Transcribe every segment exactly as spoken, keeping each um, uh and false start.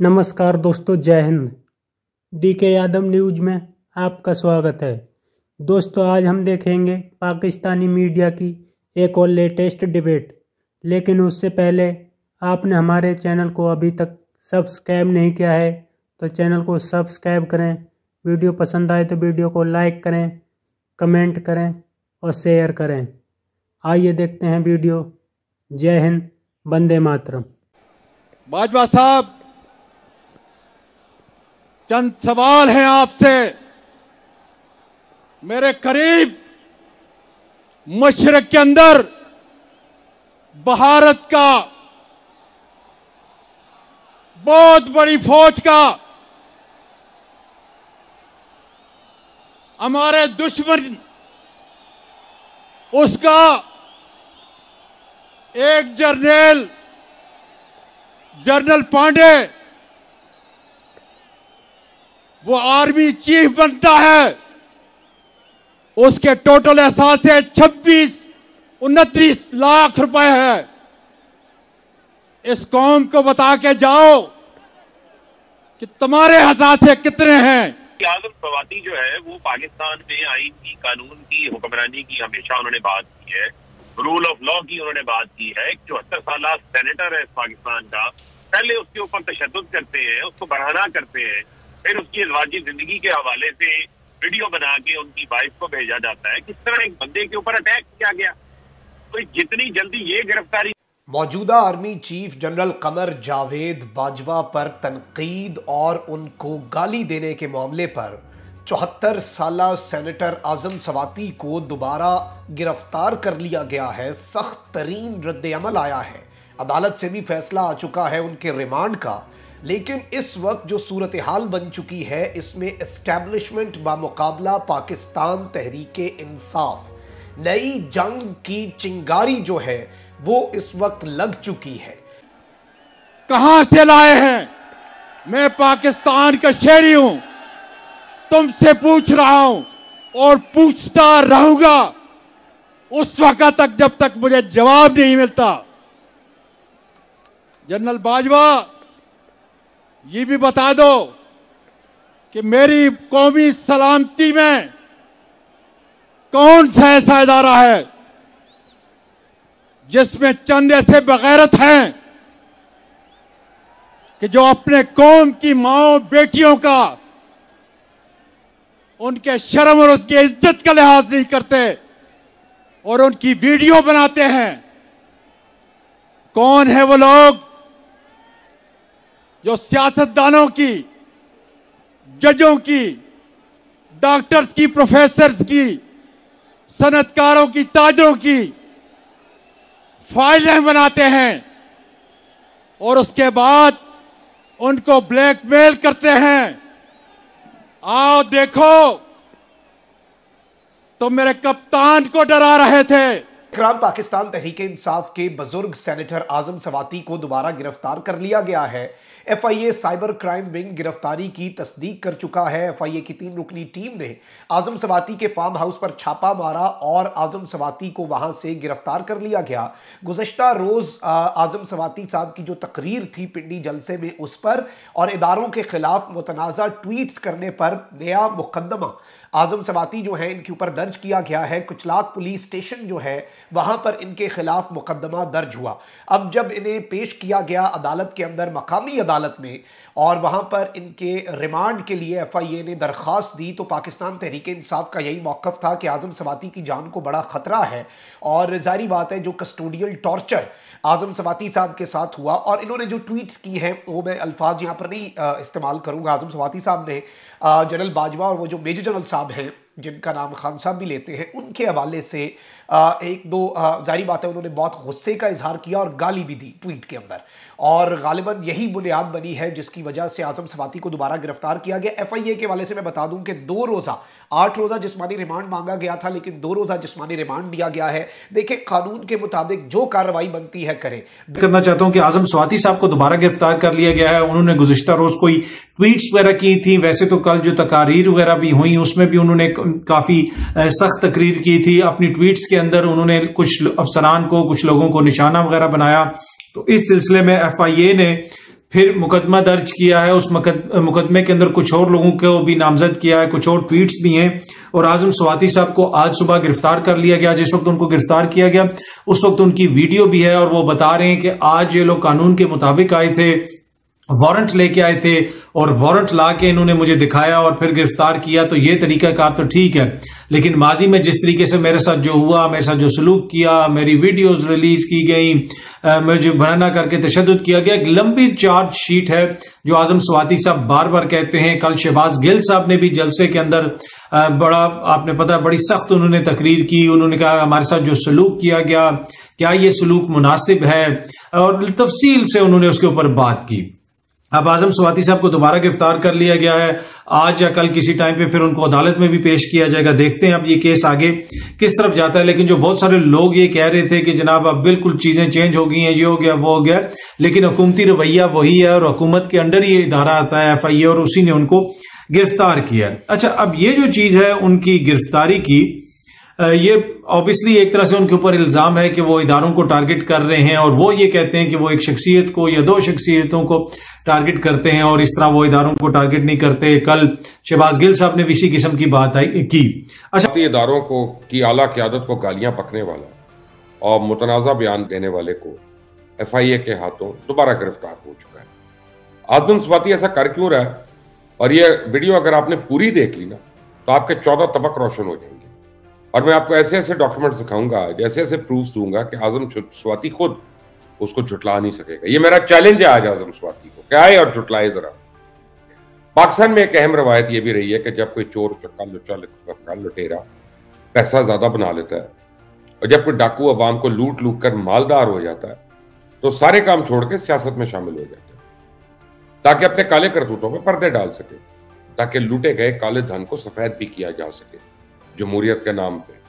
नमस्कार दोस्तों, जय हिंद। डी के यादव न्यूज में आपका स्वागत है। दोस्तों, आज हम देखेंगे पाकिस्तानी मीडिया की एक और लेटेस्ट डिबेट। लेकिन उससे पहले आपने हमारे चैनल को अभी तक सब्सक्राइब नहीं किया है तो चैनल को सब्सक्राइब करें। वीडियो पसंद आए तो वीडियो को लाइक करें, कमेंट करें और शेयर करें। आइए देखते हैं वीडियो। जय हिंद, वंदे मातरम। बाजवा साहब, चंद सवाल हैं आपसे। मेरे करीब मशरक के अंदर भारत का बहुत बड़ी फौज का हमारे दुश्मन उसका एक जर्नल जनरल पांडे वो आर्मी चीफ बनता है। उसके टोटल एहसासे छब्बीस उनतीस लाख रुपए है। इस कौम को बता के जाओ कि तुम्हारे एहसासे कितने हैं। आजम सवाती जो है वो पाकिस्तान में आईन की, कानून की, हुक्मरानी की हमेशा उन्होंने बात की है। रूल ऑफ लॉ की उन्होंने बात की है। चौहत्तर साल सेनेटर है पाकिस्तान का। पहले उसके ऊपर तशद्दुद करते हैं, उसको बढ़ाना करते हैं, फिर उसकी अज़वाजी जिंदगी के हवाले से वीडियो बना के उनकी वाइफ को भेजा जाता है। किस तरह एक बंदे के ऊपर अटैक किया गया। तो जितनी जल्दी ये गिरफ्तारी। मौजूदा army chief general Qamar Javed Bajwa पर तनकीद और उनको गाली देने के मामले पर चौहत्तर साला सेनेटर आजम सवाती को दोबारा गिरफ्तार कर लिया गया है। सख्त तरीन रद्द-ए-अमल आया है। अदालत से भी फैसला आ चुका है उनके रिमांड का। लेकिन इस वक्त जो सूरत हाल बन चुकी है, इसमें एस्टैब्लिशमेंट बामुकाबला पाकिस्तान तहरीके इंसाफ नई जंग की चिंगारी जो है वो इस वक्त लग चुकी है। कहां से लाए हैं? मैं पाकिस्तान का शहरी हूं, तुमसे पूछ रहा हूं और पूछता रहूंगा उस वक्त तक जब तक मुझे जवाब नहीं मिलता। जनरल बाजवा, ये भी बता दो कि मेरी कौमी सलामती में कौन सा ऐसा इदारा है जिसमें चंद ऐसे बगैरत हैं कि जो अपने कौम की माओ बेटियों का, उनके शर्म और उनकी इज्जत का लिहाज नहीं करते और उनकी वीडियो बनाते हैं। कौन है वो लोग जो सियासतदानों की, जजों की, डॉक्टर्स की, प्रोफेसर्स की, सनतकारों की, ताजरों की फाइलें बनाते हैं और उसके बाद उनको ब्लैकमेल करते हैं। आओ देखो, तो मेरे कप्तान को डरा रहे थे। इकराम पाकिस्तान तहरीके इंसाफ के बुजुर्ग सेनेटर आजम सवाती को दोबारा गिरफ्तार कर लिया गया है। F I A cyber crime wing गिरफ्तारी की तस्दीक कर चुका है। एफ आई ए की तीन रुकनी टीम ने आजम सवाती के फार्म हाउस पर छापा मारा और आजम सवाती को वहां से गिरफ्तार कर लिया गया। गुज़श्ता रोज आजम सवाती साहब की जो तकरीर थी पिंडी जलसे में, उस पर और इदारों के खिलाफ मुतनाज़ा ट्वीट्स करने पर नया मुकदमा आजम सवाती जो है इनके ऊपर दर्ज किया गया है। कुचलाक पुलिस स्टेशन जो है वहां पर इनके खिलाफ मुकदमा दर्ज हुआ। अब जब इन्हें पेश किया गया अदालत के अंदर, मकामी अदालत में, और वहां पर इनके रिमांड के लिए एफ आई ए ने दरख्वास्त दी, तो पाकिस्तान तहरीके इंसाफ का यही मौक़िफ़ था कि आजम सवाती की जान को बड़ा ख़तरा है। और जाहिर बात है जो कस्टोडियल टॉर्चर आजम सवाती साहब के साथ हुआ, और इन्होंने जो ट्वीट्स की हैं वो मैं अल्फाज यहाँ पर नहीं इस्तेमाल करूँगा। आजम सवाती साहब ने जनरल बाजवा और वो जो मेजर जनरल साहब हैं जिनका नाम खान साहब भी लेते हैं, उनके हवाले से एक दो जारी बात है, उन्होंने बहुत गुस्से का इजहार किया और गाली भी दी ट्वीट के अंदर। और गालिबन यही बुनियाद बनी है जिसकी वजह से आजम सवाती को दोबारा गिरफ्तार किया गया। एफ आई ए के हवाले से मैं बता दूं कि दो रोज़ा आठ रोज़ा जिस्मानी रिमांड मांगा गया था, लेकिन दो रोज़ा जिस्मानी रिमांड दिया गया है। देखिए, कानून के मुताबिक जो कार्रवाई बनती है करें। करना चाहता हूं कि आजम सवाती साहब को दोबारा गिरफ्तार कर लिया गया है। उन्होंने गुज़िश्ता रोज कोई ट्वीट्स वगैरह की थी। वैसे तो कल जो तकारीर वगैरह भी हुई उसमें भी उन्होंने काफी सख्त तकरीर की थी। अपनी ट्वीट्स के अंदर उन्होंने कुछ अफसरान को, कुछ लोगों को निशाना वगैरह बनाया। तो इस सिलसिले में एफ आई ए ने फिर मुकदमा दर्ज किया है। उस मुकदमे के अंदर कुछ और लोगों को भी नामजद किया है, कुछ और ट्वीट्स भी हैं। और आजम स्वाति साहब को आज सुबह गिरफ्तार कर लिया गया। जिस वक्त उनको गिरफ्तार किया गया उस वक्त उनकी वीडियो भी है और वो बता रहे हैं कि आज ये लोग कानून के मुताबिक आए थे, वारंट लेके आए थे और वारंट ला के इन्होंने मुझे दिखाया और फिर गिरफ्तार किया। तो ये तरीकाकार तो ठीक है, लेकिन माजी में जिस तरीके से मेरे साथ जो हुआ, मेरे साथ जो सलूक किया, मेरी वीडियोस रिलीज की गई, मुझे बहाना करके तशद्दुद किया गया, एक लंबी चार्ज शीट है जो आजम स्वाति साहब बार बार कहते हैं। कल शहबाज गिल साहब ने भी जलसे के अंदर बड़ा, आपने पता, बड़ी सख्त उन्होंने तकरीर की। उन्होंने कहा हमारे साथ जो सलूक किया गया, क्या ये सलूक मुनासिब है, और तफसील से उन्होंने उसके ऊपर बात की। अब आजम स्वाति साहब को दोबारा गिरफ्तार कर लिया गया है। आज या कल किसी टाइम पे फिर उनको अदालत में भी पेश किया जाएगा। देखते हैं अब ये केस आगे किस तरफ जाता है। लेकिन जो बहुत सारे लोग ये कह रहे थे कि जनाब अब बिल्कुल चीजें चेंज हो गई हैं, ये हो गया वो हो गया, लेकिन हुकूमती रवैया वही है और हुकूमत के अंडर ही इदारा आता है एफ आई ए, और उसी ने उनको गिरफ्तार किया है। अच्छा, अब ये जो चीज है उनकी गिरफ्तारी की, ये ऑब्वियसली एक तरह से उनके ऊपर इल्जाम है कि वो इदारों को टारगेट कर रहे हैं और वो ये कहते हैं कि वो एक शख्सियत को या दो शख्सियतों को टारगेट करते हैं और इस तरह वो इदारों को टारगेट नहीं करते। कल शहबाज गिल साहब ने भी इसी किस्म की बात आई की। अच्छा, इदारों को की आला क़यादत को गालियां बकने वाला और मुतनाज़ा बयान देने वाले को एफ आई ए के हाथों दोबारा गिरफ्तार हो चुका है। आजम स्वाति ऐसा कर क्यों रहा है? और ये वीडियो अगर आपने पूरी देख ली ना तो आपके चौदह तबक रोशन हो जाएंगे और मैं आपको ऐसे ऐसे डॉक्यूमेंट्स दिखाऊंगा, जैसे ऐसे प्रूफ्स दूंगा कि आजम स्वाति खुद उसको झुटला नहीं सकेगा। ये मेरा चैलेंज है आज आजम स्वाति को, क्या है और झुटलाए जरा। पाकिस्तान में एक अहम रवायत यह भी रही है कि जब कोई चोर चक्का लुच्चा लुटेरा पैसा ज्यादा बना लेता है और जब कोई डाकू अवाम को लूट लूट कर मालदार हो जाता है तो सारे काम छोड़ के सियासत में शामिल हो जाते हैं ताकि अपने काले करतूतों में पर्दे डाल सके, ताकि लूटे गए काले धन को सफेद भी किया जा सके। जमहूरियत के नाम पे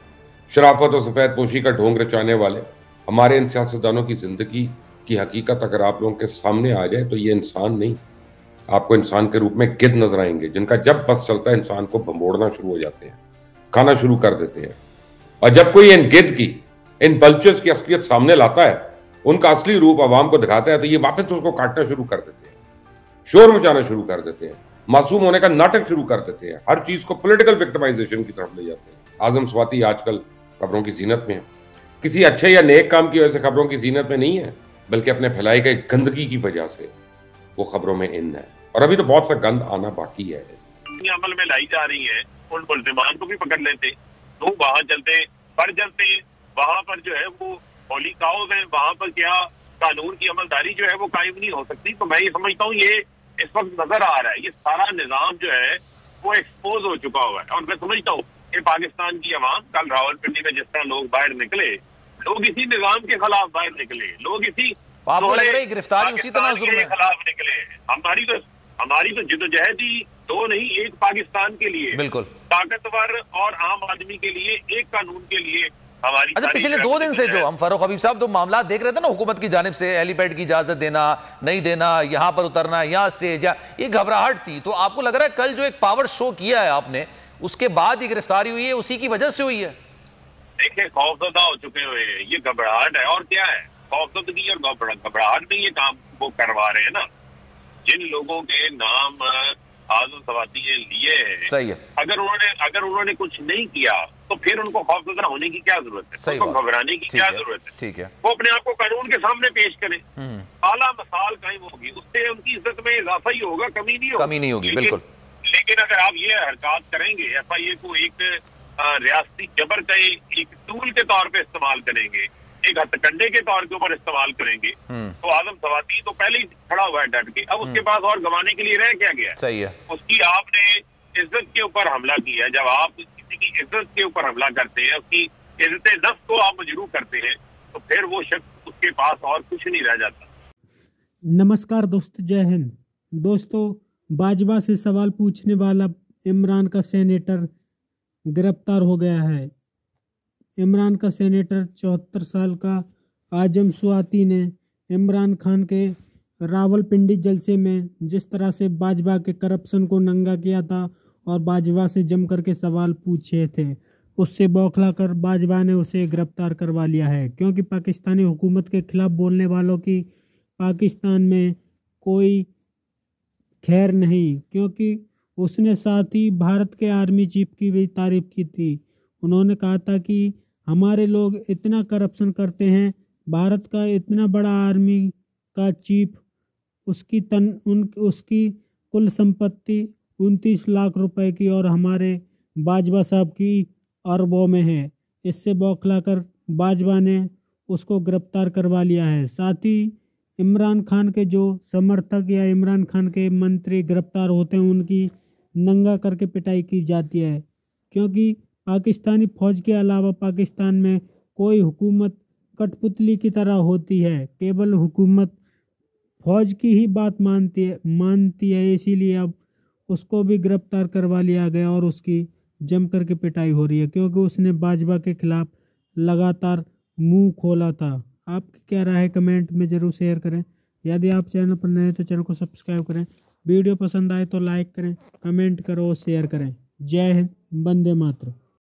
शराफत और सफेद पोशी का ढोंग रचाने वाले हमारे इन सियासतदानों की जिंदगी की हकीकत अगर आप लोगों के सामने आ जाए तो ये इंसान नहीं, आपको इंसान के रूप में गिद्ध नजर आएंगे जिनका जब बस चलता है इंसान को भंबोड़ना शुरू हो जाते हैं, खाना शुरू कर देते हैं। और जब कोई इन गिद्ध की, इन वल्चर्स की असलियत सामने लाता है, उनका असली रूप आवाम को दिखाता है, तो ये वापस उसको काटना शुरू कर देते हैं, शोर मचाना शुरू कर देते हैं, मासूम होने का नाटक शुरू कर देते हैं, हर चीज को पॉलिटिकल विक्टिमाइजेशन की तरफ ले जाते हैं। आजम स्वाति आजकल खबरों की जीनत में है, किसी अच्छे या नेक काम की वजह से खबरों की जीनत में नहीं है, बल्कि अपने फैलाई गए गंदगी की वजह से वो खबरों में इन है और अभी तो बहुत सा गंद आना बाकी है। अमल में लाई जा रही है, उन मुल्जिमान को भी पकड़ लेते, तो वहां चलते पर चलते वहां पर जो है वो होली काउज है, वहां पर क्या कानून की अमलदारी जो है वो कायम नहीं हो सकती। तो मैं ये समझता हूँ ये इस वक्त नजर आ रहा है, ये सारा निजाम जो है वो एक्सपोज हो चुका हुआ है। और मैं समझता हूँ कि पाकिस्तान की अवाम कल रावलपिंडी में जिस तरह लोग बाहर निकले, लोग इसी निजाम के खिलाफ बाहर निकले, लोग इसी गिरफ्तारी उसी तरह के खिलाफ निकले। हमारी तो हमारी तो जिदोजहद ही दो नहीं, एक पाकिस्तान के लिए, बिल्कुल ताकतवर और आम आदमी के लिए, एक कानून के लिए हमारी। अच्छा, पिछले दो दिन से जो हम फारूक हबीब साहब दो मामला देख रहे थे ना, हुकूमत की जानिब से हेलीपैड की इजाजत देना, नहीं देना, यहां पर उतरना, यहाँ स्टेज, या ये घबराहट थी, तो आपको लग रहा है कल जो एक पावर शो किया है आपने, उसके बाद ही गिरफ्तारी हुई है, उसी की वजह से हुई है? देखिए, खौफजदा हो चुके हुए हैं, ये घबराहट है और क्या है, खौफजदगी और घबराहट में ये काम वो करवा रहे हैं ना। जिन लोगों के नाम आजम स्वाति ने लिए हैं, सही है, अगर उन्होंने अगर उन्होंने कुछ नहीं किया तो फिर उनको खौफजदा होने की क्या जरूरत है, उनको घबराने की क्या जरूरत है? ठीक है, वो अपने आप को कानून के सामने पेश करें, आला मसाल कायम होगी, उससे उनकी इज्जत में इजाफा ही होगा, कमी नहीं होगी, कमी नहीं होगी, बिल्कुल। लेकिन अगर आप ये हरकत करेंगे, एफ आई ए को एक रियासती जबर का एक टूल के तौर पे इस्तेमाल करेंगे, एक हथकंडे के तौर के ऊपर इस्तेमाल करेंगे, तो आजम स्वाति तो पहले ही खड़ा हुआ है डट के, अब उसके पास और गंवाने के लिए रह क्या गया? सही है, उसकी आपने इज्जत के ऊपर हमला किया है। जब आप किसी की इज्जत के ऊपर हमला करते हैं, उसकी इज्जत नफ्स को आप मजरूह करते हैं, तो फिर वो शख्स उसके पास और कुछ नहीं रह जाता। नमस्कार दोस्तों, जय हिंद। दोस्तों, बाजवा से सवाल पूछने वाला इमरान का सेनेटर गिरफ्तार हो गया है। इमरान का सेनेटर चौहत्तर साल का आजम स्वाति ने इमरान खान के रावलपिंडी जलसे में जिस तरह से बाजवा के करप्शन को नंगा किया था और बाजवा से जम करके सवाल पूछे थे, उससे बौखला कर बाजवा ने उसे गिरफ्तार करवा लिया है, क्योंकि पाकिस्तानी हुकूमत के खिलाफ बोलने वालों की पाकिस्तान में कोई खैर नहीं, क्योंकि उसने साथ ही भारत के आर्मी चीफ की भी तारीफ की थी। उन्होंने कहा था कि हमारे लोग इतना करप्शन करते हैं, भारत का इतना बड़ा आर्मी का चीफ, उसकी तन उन उसकी कुल संपत्ति उनतीस लाख रुपए की और हमारे बाजवा साहब की अरबों में है। इससे बौखलाकर बाजवा ने उसको गिरफ्तार करवा लिया है। साथ ही इमरान खान के जो समर्थक या इमरान खान के मंत्री गिरफ्तार होते हैं उनकी नंगा करके पिटाई की जाती है, क्योंकि पाकिस्तानी फौज के अलावा पाकिस्तान में कोई हुकूमत कठपुतली की तरह होती है, केवल हुकूमत फौज की ही बात मानती है मानती है इसीलिए अब उसको भी गिरफ्तार करवा लिया गया और उसकी जम करके पिटाई हो रही है, क्योंकि उसने बाजवा के खिलाफ लगातार मुंह खोला था। आपकी क्या राय है कमेंट में ज़रूर शेयर करें। यदि आप चैनल पर नए हैं तो चैनल को सब्सक्राइब करें। वीडियो पसंद आए तो लाइक करें, कमेंट करो और शेयर करें। जय हिंद, वंदे मातरम।